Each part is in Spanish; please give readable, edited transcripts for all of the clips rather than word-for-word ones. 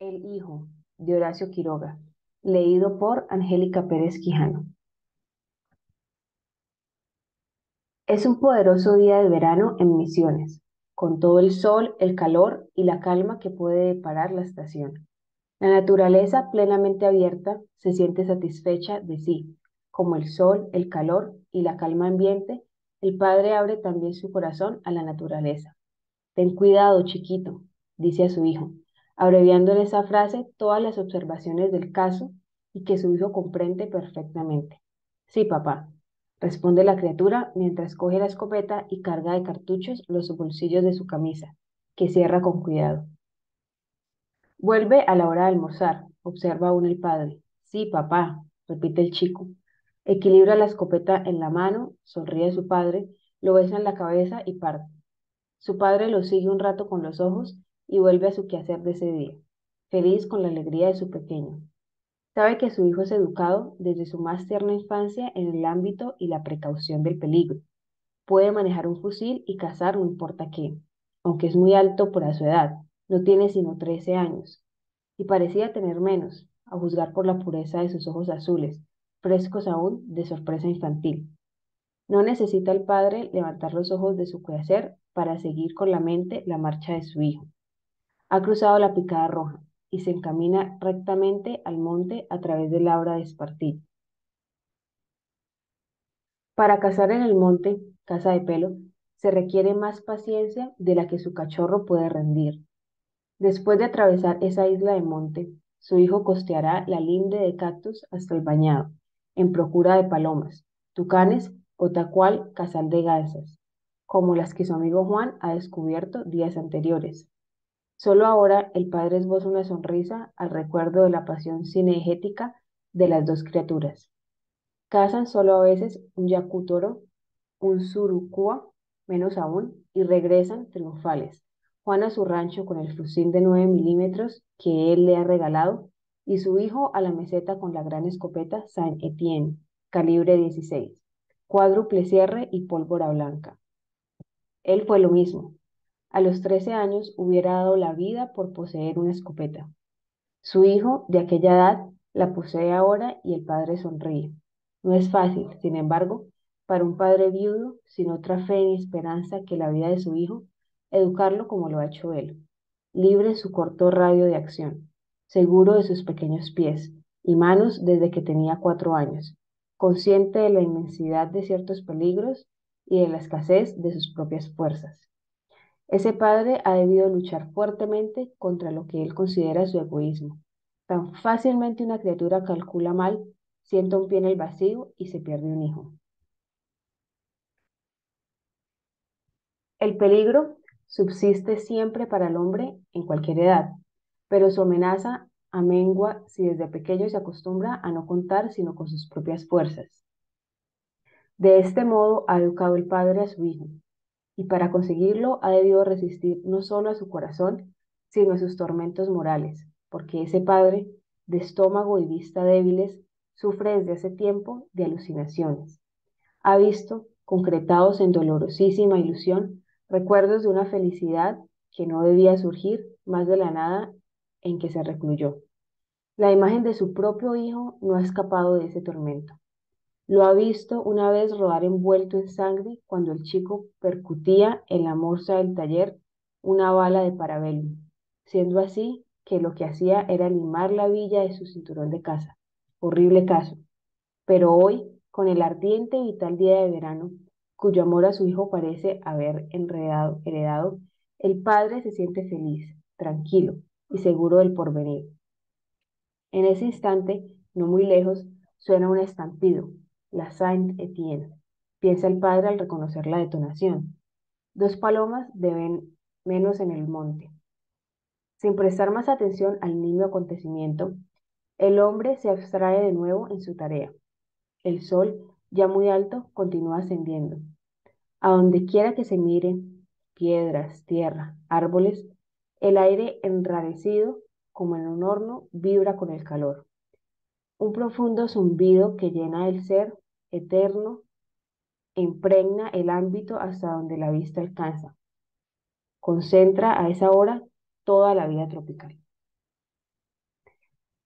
El hijo de Horacio Quiroga, leído por Angélica Pérez Quijano. Es un poderoso día de verano en Misiones, con todo el sol, el calor y la calma que puede deparar la estación. La naturaleza plenamente abierta se siente satisfecha de sí, como el sol, el calor y la calma ambiente. El padre abre también su corazón a la naturaleza. Ten cuidado, chiquito, dice a su hijo, abreviando en esa frase todas las observaciones del caso y que su hijo comprende perfectamente. Sí, papá, responde la criatura mientras coge la escopeta y carga de cartuchos los bolsillos de su camisa, que cierra con cuidado. Vuelve a la hora de almorzar, observa aún el padre. Sí, papá, repite el chico. Equilibra la escopeta en la mano, sonríe a su padre, lo besa en la cabeza y parte. Su padre lo sigue un rato con los ojos y vuelve a su quehacer de ese día, feliz con la alegría de su pequeño. Sabe que su hijo es educado desde su más tierna infancia en el ámbito y la precaución del peligro. Puede manejar un fusil y cazar no importa qué, aunque es muy alto por a su edad, no tiene sino 13 años, y parecía tener menos, a juzgar por la pureza de sus ojos azules, frescos aún de sorpresa infantil. No necesita el padre levantar los ojos de su quehacer para seguir con la mente la marcha de su hijo. Ha cruzado la picada roja y se encamina rectamente al monte a través del Labra de Espartillo. Para cazar en el monte, caza de pelo, se requiere más paciencia de la que su cachorro puede rendir. Después de atravesar esa isla de monte, su hijo costeará la linde de cactus hasta el bañado, en procura de palomas, tucanes o tacual cazal de garzas, como las que su amigo Juan ha descubierto días anteriores. Solo ahora el padre esboza una sonrisa al recuerdo de la pasión cinegética de las dos criaturas. Cazan solo a veces un yacutoro, un surucúa, menos aún, y regresan triunfales. Juan a su rancho con el fusil de 9 milímetros que él le ha regalado y su hijo a la meseta con la gran escopeta Saint Etienne, calibre 16, cuádruple cierre y pólvora blanca. Él fue lo mismo. A los 13 años hubiera dado la vida por poseer una escopeta. Su hijo, de aquella edad, la posee ahora y el padre sonríe. No es fácil, sin embargo, para un padre viudo, sin otra fe ni esperanza que la vida de su hijo, educarlo como lo ha hecho él, libre en su corto radio de acción, seguro de sus pequeños pies y manos desde que tenía 4 años, consciente de la inmensidad de ciertos peligros y de la escasez de sus propias fuerzas. Ese padre ha debido luchar fuertemente contra lo que él considera su egoísmo. Tan fácilmente una criatura calcula mal, sienta un pie en el vacío y se pierde un hijo. El peligro subsiste siempre para el hombre en cualquier edad, pero su amenaza amengua si desde pequeño se acostumbra a no contar sino con sus propias fuerzas. De este modo ha educado el padre a su hijo, y para conseguirlo ha debido resistir no solo a su corazón, sino a sus tormentos morales, porque ese padre, de estómago y vista débiles, sufre desde hace tiempo de alucinaciones. Ha visto, concretados en dolorosísima ilusión, recuerdos de una felicidad que no debía surgir más de la nada en que se recluyó. La imagen de su propio hijo no ha escapado de ese tormento. Lo ha visto una vez rodar envuelto en sangre cuando el chico percutía en la morsa del taller una bala de parabellum, siendo así que lo que hacía era limar la villa de su cinturón de casa. Horrible caso. Pero hoy, con el ardiente y vital día de verano, cuyo amor a su hijo parece haber heredado, el padre se siente feliz, tranquilo y seguro del porvenir. En ese instante, no muy lejos, suena un estampido, la Saint-Étienne. Piensa el padre al reconocer la detonación. Dos palomas deben menos en el monte. Sin prestar más atención al nimio acontecimiento, el hombre se abstrae de nuevo en su tarea. El sol, ya muy alto, continúa ascendiendo. A donde quiera que se mire, piedras, tierra, árboles, el aire enrarecido, como en un horno, vibra con el calor. Un profundo zumbido que llena el ser eterno impregna el ámbito hasta donde la vista alcanza. Concentra a esa hora toda la vida tropical.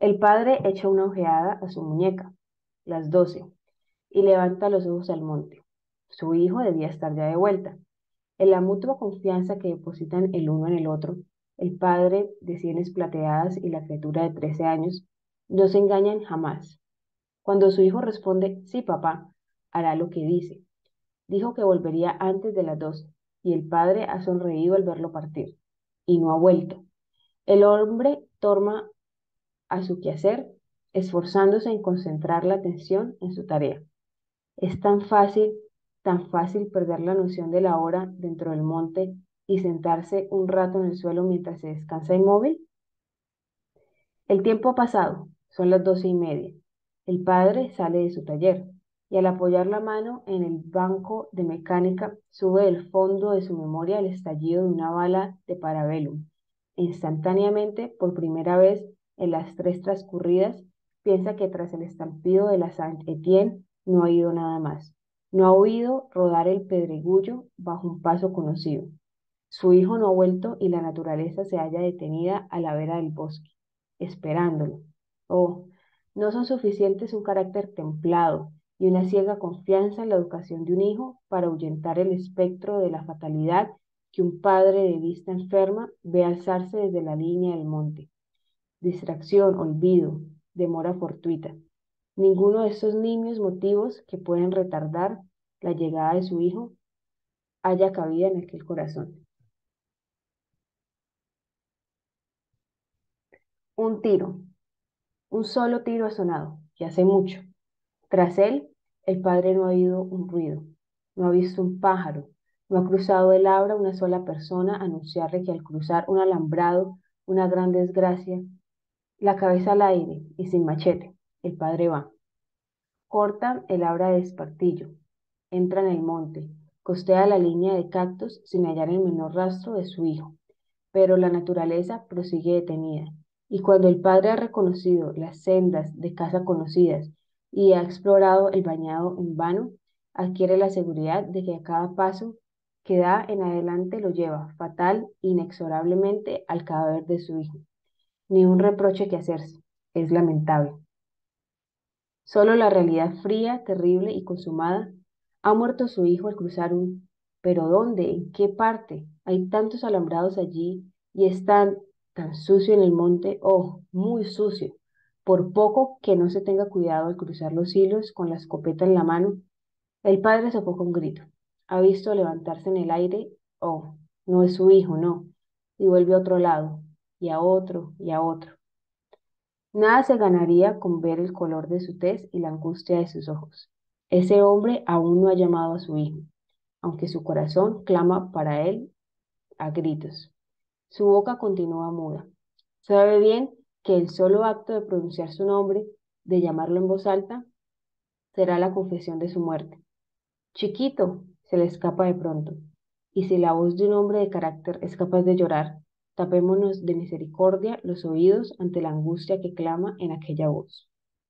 El padre echa una ojeada a su muñeca, las 12, y levanta los ojos al monte. Su hijo debía estar ya de vuelta. En la mutua confianza que depositan el uno en el otro, el padre de sienes plateadas y la criatura de 13 años no se engañan jamás. Cuando su hijo responde, sí, papá, hará lo que dice. Dijo que volvería antes de las 12 y el padre ha sonreído al verlo partir. Y no ha vuelto. El hombre torna a su quehacer, esforzándose en concentrar la atención en su tarea. Es tan fácil perder la noción de la hora dentro del monte y sentarse un rato en el suelo mientras se descansa inmóvil. El tiempo ha pasado, son las 12:30. El padre sale de su taller y al apoyar la mano en el banco de mecánica sube del fondo de su memoria el estallido de una bala de Parabellum. Instantáneamente, por primera vez en las tres transcurridas, piensa que tras el estampido de la Saint-Étienne no ha oído nada más. No ha oído rodar el pedregullo bajo un paso conocido. Su hijo no ha vuelto y la naturaleza se halla detenida a la vera del bosque, esperándolo. Oh, no son suficientes un carácter templado y una ciega confianza en la educación de un hijo para ahuyentar el espectro de la fatalidad que un padre de vista enferma ve alzarse desde la línea del monte. Distracción, olvido, demora fortuita. Ninguno de estos nimios motivos que pueden retardar la llegada de su hijo haya cabida en aquel corazón. Un tiro. Un solo tiro ha sonado, y hace mucho. Tras él, el padre no ha oído un ruido, no ha visto un pájaro, no ha cruzado el abra una sola persona a anunciarle que al cruzar un alambrado, una gran desgracia, la cabeza al aire y sin machete, el padre va. Corta el abra de espartillo, entra en el monte, costea la línea de cactus sin hallar el menor rastro de su hijo. Pero la naturaleza prosigue detenida, y cuando el padre ha reconocido las sendas de casa conocidas y ha explorado el bañado en vano, adquiere la seguridad de que a cada paso que da en adelante lo lleva fatal, inexorablemente al cadáver de su hijo. Ni un reproche que hacerse, es lamentable. Solo la realidad fría, terrible y consumada. Ha muerto su hijo al cruzar un... ¿Pero dónde? ¿En qué parte? Hay tantos alambrados allí y es tan sucio en el monte. Oh, muy sucio. Por poco que no se tenga cuidado al cruzar los hilos con la escopeta en la mano. El padre sofoca un grito. Ha visto levantarse en el aire. Oh, no es su hijo, no. Y vuelve a otro lado, y a otro, y a otro. Nada se ganaría con ver el color de su tez y la angustia de sus ojos. Ese hombre aún no ha llamado a su hijo, aunque su corazón clama para él a gritos. Su boca continúa muda. Sabe bien que el solo acto de pronunciar su nombre, de llamarlo en voz alta, será la confesión de su muerte. Chiquito, se le escapa de pronto. Y si la voz de un hombre de carácter es capaz de llorar, tapémonos de misericordia los oídos ante la angustia que clama en aquella voz.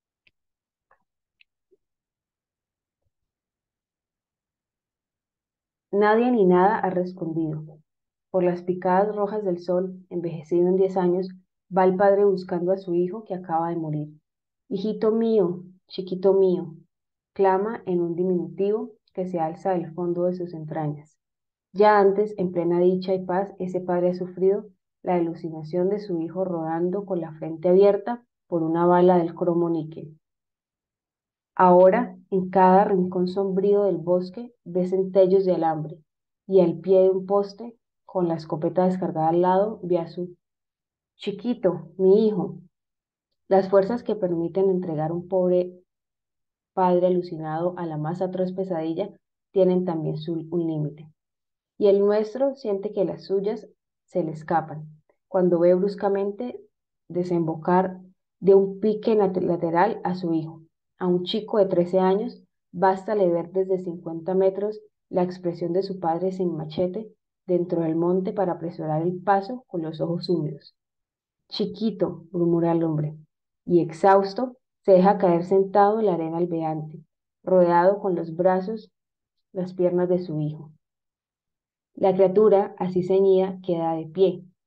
Nadie ni nada ha respondido. Por las picadas rojas del sol, envejecido en 10 años, va el padre buscando a su hijo que acaba de morir. Hijito mío, chiquito mío, clama en un diminutivo que se alza del fondo de sus entrañas. Ya antes, en plena dicha y paz, ese padre ha sufrido la alucinación de su hijo rodando con la frente abierta por una bala del cromo níquel. Ahora, en cada rincón sombrío del bosque, ve centellos de alambre, y al pie de un poste, con la escopeta descargada al lado, ve a su chiquito, mi hijo. Las fuerzas que permiten entregar un pobre padre alucinado a la más atroz pesadilla tienen también un límite. Y el nuestro siente que las suyas se le escapan, cuando ve bruscamente desembocar de un pique lateral a su hijo. A un chico de 13 años, bástale ver desde 50 metros la expresión de su padre sin machete dentro del monte para apresurar el paso con los ojos húmedos. Chiquito, murmura el hombre, y exhausto, se deja caer sentado en la arena albeante, rodeado con los brazos, las piernas de su hijo. La criatura, así ceñida, queda de pie,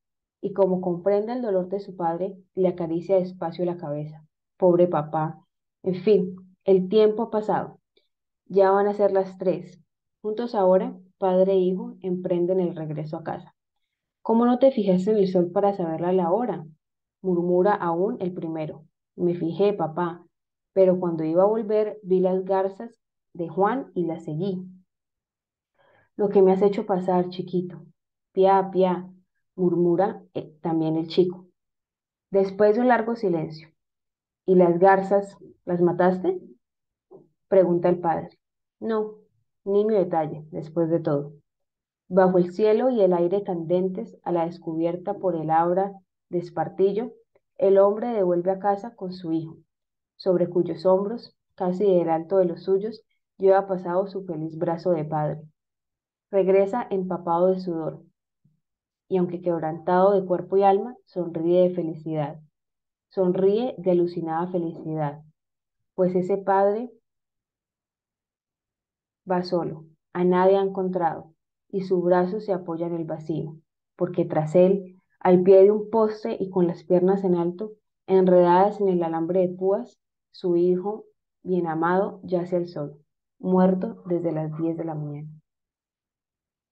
y como comprende el dolor de su padre, le acaricia despacio la cabeza. Pobre papá. En fin, el tiempo ha pasado. Ya van a ser las 3. Juntos ahora, padre e hijo, emprenden el regreso a casa. ¿Cómo no te fijaste en el sol para saberla la hora? Murmura aún el primero. Me fijé, papá, pero cuando iba a volver vi las garzas de Juan y las seguí. Lo que me has hecho pasar, chiquito. Piá, piá, murmura también el chico. Después de un largo silencio. ¿Y las garzas, las mataste? Pregunta el padre. No, niño detalle, después de todo. Bajo el cielo y el aire candentes, a la descubierta por el abra de espartillo, el hombre devuelve a casa con su hijo, sobre cuyos hombros, casi del alto de los suyos, lleva pasado su feliz brazo de padre. Regresa empapado de sudor, y aunque quebrantado de cuerpo y alma, sonríe de felicidad. Sonríe de alucinada felicidad, pues ese padre va solo, a nadie ha encontrado, y su brazo se apoya en el vacío, porque tras él, al pie de un poste y con las piernas en alto, enredadas en el alambre de púas, su hijo, bien amado, yace al sol, muerto desde las 10 de la mañana.